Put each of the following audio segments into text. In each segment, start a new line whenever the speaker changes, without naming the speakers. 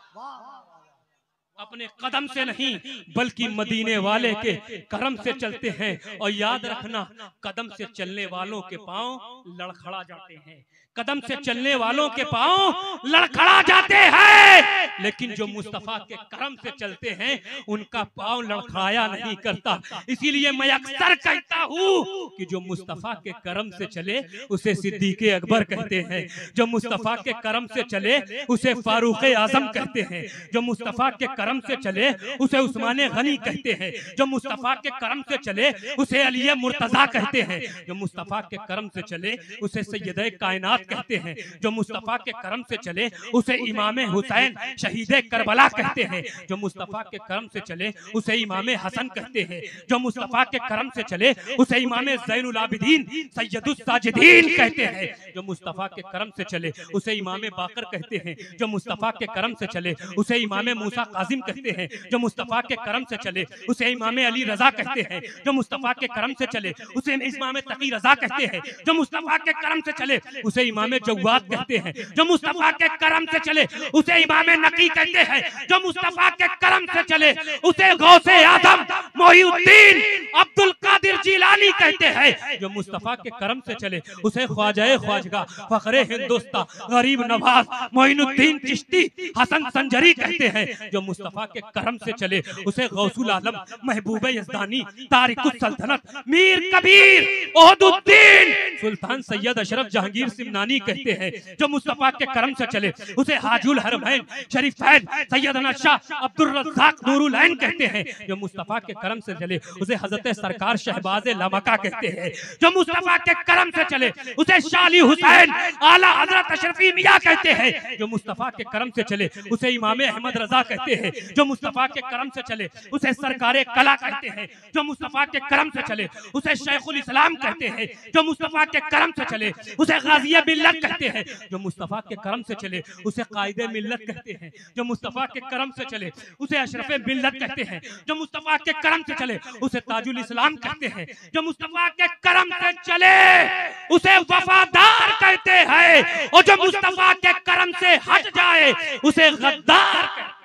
अपने कदम से नहीं बल्कि मदीने वाले के करम से चलते हैं। और याद रखना, कदम से चलने वालों के पांव लड़खड़ा जाते हैं, कदम से चलने वालों के पांव लड़खड़ा जाते हैं, लेकिन जो मुस्तफा के करम से चलते हैं उनका पांव लड़खड़ाया नहीं करता। इसीलिए मैं अक्सर कहता हूं कि जो मुस्तफा के करम से चले उसे सिद्दीक़े अकबर कहते हैं, जो मुस्तफा के करम से चले उसे फारूक आजम कहते हैं, जो मुस्तफा के करम से चले उसे उस्माने गनी कहते हैं, जो मुस्तफा के करम से चले उसे अली मुर्तजा कहते हैं, जो मुस्तफा के करम से चले उसे सैयदे कायनात कहते हैं, जो मुस्तफा के करम से चले उसे इमाम हुसैन शहीदे करबला कहते हैं, जो मुस्तफा के करम से चले उसे इमाम हसन कहते हैं, जो मुस्तफा के करम से चले उसे इमाम ज़ैनुल आबिदीन सैयदुस साजिदीन कहते हैं, जो मुस्तफा के करम से चले उसे इमाम बाकर कहते हैं, जो मुस्तफा के करम से चले उसे इमाम मूसा काजिम कहते हैं, जो मुस्तफा के करम से चले उसे इमाम अली रजा कहते हैं, जो मुस्तफा के करम से चले उसे इमाम तकी रजा कहते हैं, जो मुस्तफा के करम से चले उसे इमाम जव्वाद कहते हैं, जो मुस्तफा के करम से चले उसे इमाम नकी कहते हैं, जो मुस्तफा के करम से चले उसे गौसे आजम मोहिउद्दीन अब्दुल कादिर जिलानी कहते हैं, जो मुस्तफा के करम से चले उसे ख्वाजा ख्वाजगा फखरे हिंदुस्तान गरीब नवाज मोइनुद्दीन चिश्ती हसन संजरी कहते हैं, जो मुस्तफा के करम से चले उसे गौसुल आलम महबूब यज़दानी तारिकुस सल्तनत मीर कबीर ओहदुद्दीन सुल्तान सैयद अशरफ जहांगीर सिमनानी कहते हैं, जो मुस्तफा के करम से चले उसे हाजुल हरमैन शरीफैन सैयदना शाह अब्दुल रज़्ज़ाक नूरुल ऐन कहते हैं, जो मुस्तफा के करम से चले उसे हजरत सरकार शहबाज लमका कहते हैं, जो मुस्तफा के करम से चले उसे शाली हुसैन आला हजरत अशरफी मियां कहते हैं, जो मुस्तफा के करम से चले उसे इमाम अहमद रजा कहते हैं, जो मुस्तफा के करम से चले उसे सरकारे कला कहते हैं, जो मुस्तफा के करम से चले उसे शेखुल इस्लाम कहते हैं, जो मुस्तफा के करम से चले उसे गाज़िया मिल्लत कहते हैं, जो मुस्तफा के करम से चले उसे कायदे मिल्लत कहते हैं, जो मुस्तफा के करम से चले उसे अशरफे मिल्लत कहते हैं, जो मुस्तफा के करम से चले उसे ताजुल इस्लाम कहते हैं, जो मुस्तफा के करम से चले उसे वफादार कहते हैं, और जो मुस्तफा के करम से हट जाए उसे गद्दार कहते हैं।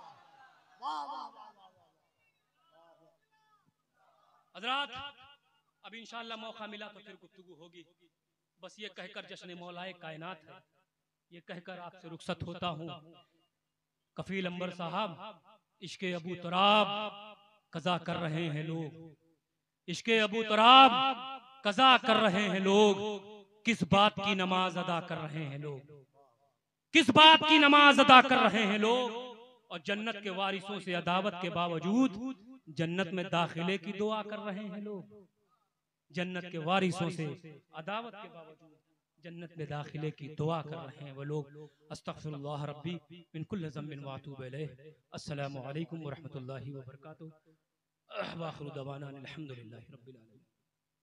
हज़रात, अब इंशाअल्लाह मौका मिला तो फिर गुफ्तगू होगी। बस ये कहकर जश्न मौलाए कायनात है, ये कहकर आपसे रुखसत होता हूँ। कफील अंबर साहब, इश्के अबू तुराब कज़ा कर रहे हैं लोग, इश्के अबू तुराब कज़ा कर रहे हैं लोग, किस बात की नमाज अदा कर रहे हैं लोग, किस बात की नमाज अदा कर रहे हैं लोग। और जन्नत के वारिसों से अदावत के बावजूद जन्नत में दाखिले की दुआ कर रहे हैं लोग, जन्नत के वारिसों से अदावत के बावजूद जन्नत में दाखिले की दुआ कर रहे हैं वो लोग। अस्तगफिरुल्लाह रब्बी मिन कुल्लि ज़म्बिन व अतूबु इलैह। अस्सलामु अलैकुम व रहमतुल्लाहि व बरकातुहू। व आखिरु दवाना अनिल हम्दुलिल्लाहि रब्बिल आलमीन।